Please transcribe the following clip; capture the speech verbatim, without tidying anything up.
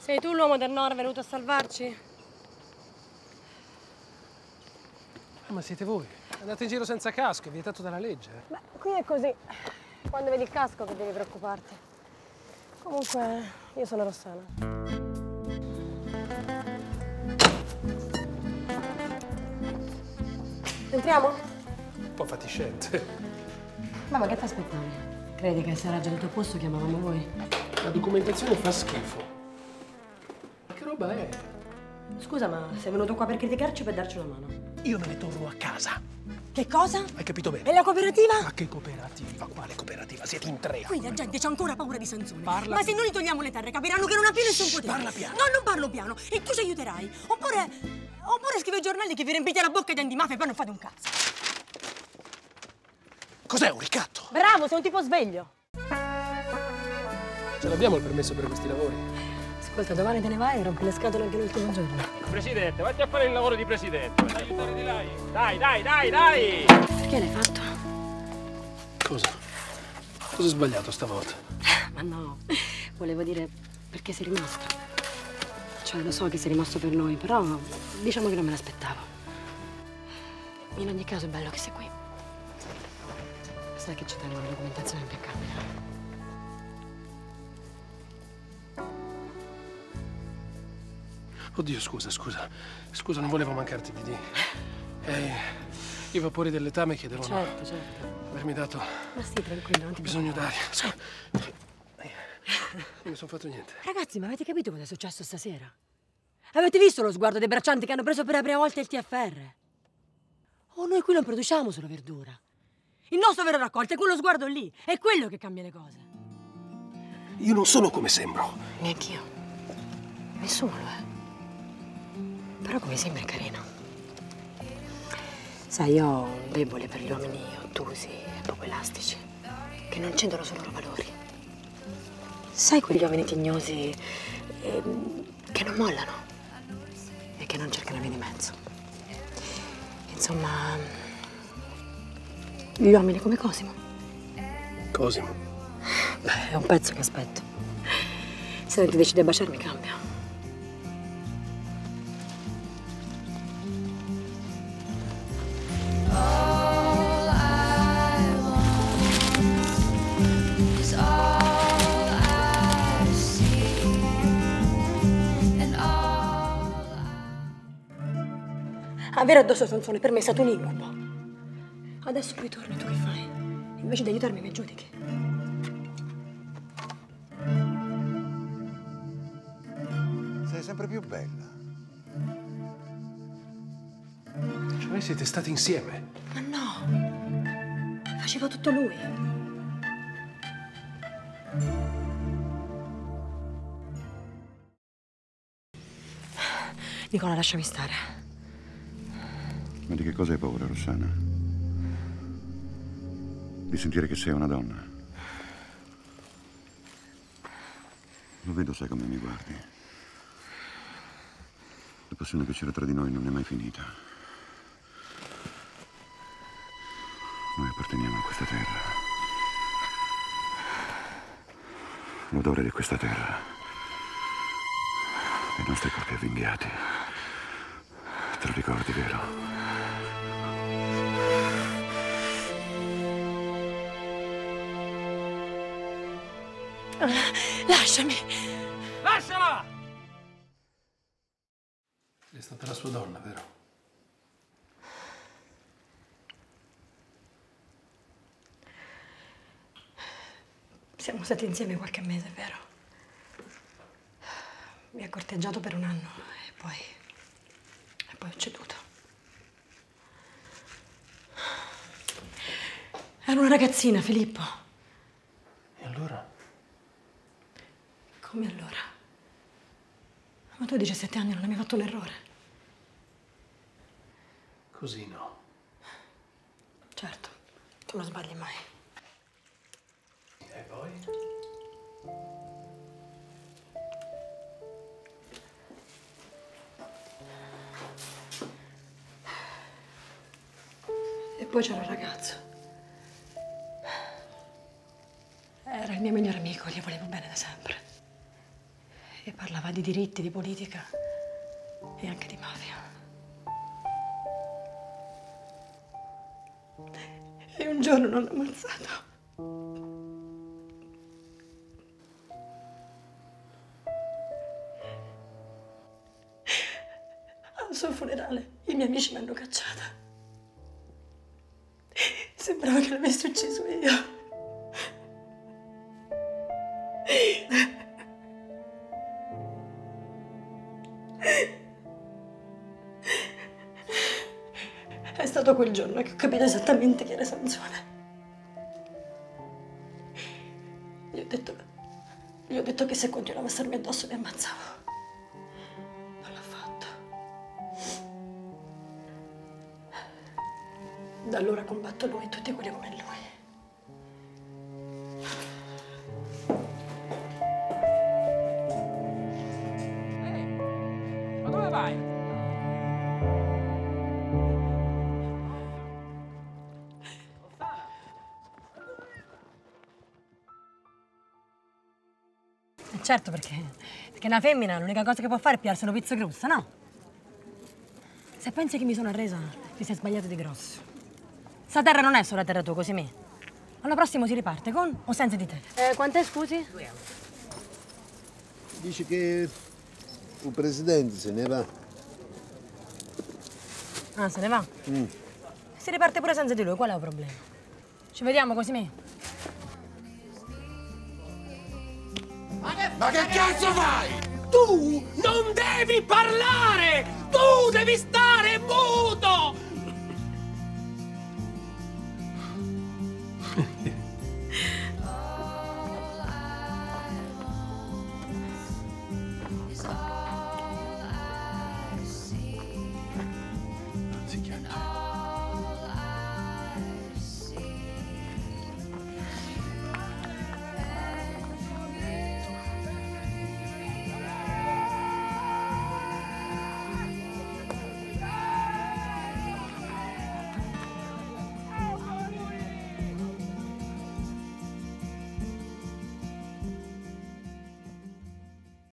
Sei tu l'uomo del Nord venuto a salvarci? Ah, ma siete voi? Andate in giro senza casco, è vietato dalla legge. Beh, qui è così. Quando vedi il casco che devi preoccuparti. Comunque, io sono Rossana. Entriamo? Un po' fatiscente. Ma che ti aspettavi? Credi che sarà già tutto a posto, chiamavamo voi? La documentazione fa schifo. Ma che roba è? Scusa, ma sei venuto qua per criticarci o per darci una mano? Io me ne torno a casa. Che cosa? Hai capito bene? E la cooperativa? Ma che cooperativa? Quale cooperativa? Siete in tre. Qui la gente c'ha ancora paura di Sansone. Parla Ma se noi gli togliamo le terre, capiranno che non ha più nessun Shh, potere. parla piano. No, non parlo piano. E tu ci aiuterai. Oppure... Oppure scrivi ai giornali che vi riempite la bocca di antimafia e poi non fate un cazzo. Cos'è, un ricatto? Bravo, sei un tipo sveglio. Ce l'abbiamo il permesso per questi lavori? Ascolta, domani te ne vai e rompi le scatole anche l'ultimo giorno. Presidente, vatti a fare il lavoro di presidente. Vai a aiutare di lei. Dai, dai, dai, dai! Perché l'hai fatto? Cosa? Cosa ho sbagliato stavolta? Ma no, volevo dire perché sei rimasto. Cioè, lo so che sei rimasto per noi, però diciamo che non me l'aspettavo. In ogni caso è bello che sei qui. Sai che ci tengo la documentazione impeccabile. Oddio, scusa, scusa. Scusa, non volevo mancarti di dire. Eh, i vapori del letame chiedevano... Certo, certo. avermi dato... Ma sì, tranquillo, non ti bisogno d'aria. Scusa. Non mi sono fatto niente. Ragazzi, ma avete capito cosa è successo stasera? Avete visto lo sguardo dei braccianti che hanno preso per la prima volta il T F R? Oh, noi qui non produciamo solo verdura. Il nostro vero raccolto è quello sguardo lì. È quello che cambia le cose. Io non sono come sembro. Neanch'io. Nessuno lo è. Però come sembri carino. Sai, io ho un debole per gli uomini ottusi e poco elastici, che non cendono sui loro valori. Sai, quegli uomini tignosi eh, che non mollano e che non cercano via di mezzo. Insomma, gli uomini come Cosimo. Cosimo? Beh, è un pezzo che aspetto. Se non ti decidi a baciarmi, cambia. Avere addosso Sansone per me è stato un incubo. Adesso poi torni, tu che fai? Invece di aiutarmi mi giudichi. Sei sempre più bella. Cioè siete stati insieme? Ma no! Faceva tutto lui. Nicola, lasciami stare. Ma di che cosa hai paura, Rossana? Di sentire che sei una donna? Lo vedo, sai come mi guardi. La passione che c'era tra di noi non è mai finita. Noi apparteniamo a questa terra. L'odore di questa terra. I nostri corpi avvinghiati. Te lo ricordi, vero? Lasciami! Lasciala! È stata la sua donna, vero? Siamo stati insieme qualche mese, è vero? Mi ha corteggiato per un anno e poi... e poi ho ceduto. Ero una ragazzina, Filippo. E allora? Come allora? Ma tu a diciassette anni non hai mai fatto un errore? Così no. Certo, tu non sbagli mai. E poi? E poi c'era un ragazzo. Era il mio migliore amico, gli volevo bene da sempre. E parlava parlava di diritti, di politica e anche di mafia. E un giorno non l'ha ammazzato. Al suo funerale i miei amici mi hanno cacciata. Sembrava che l'avessi ucciso io. È stato quel giorno che ho capito esattamente chi era Sansone. Gli ho detto, gli ho detto che se continuava a starmi addosso mi ammazzavo. Non l'ha fatto. Da allora combatto lui e tutti quelli come lui. Ehi, ma dove vai? Certo, perché, perché una femmina l'unica cosa che può fare è piarsi un pizzo grussa, no? Se pensi che mi sono arresa, ti sei sbagliato di grosso. Sta terra non è solo la terra tua, così me. L'anno prossimo si riparte, con o senza di te. Eh, quant'è, scusi? Due euro. Dice che il presidente se ne va. Ah, se ne va? Mm. Si riparte pure senza di lui, qual è il problema? Ci vediamo, così me. Ma che cazzo fai? Tu non devi parlare! Tu devi stare muto!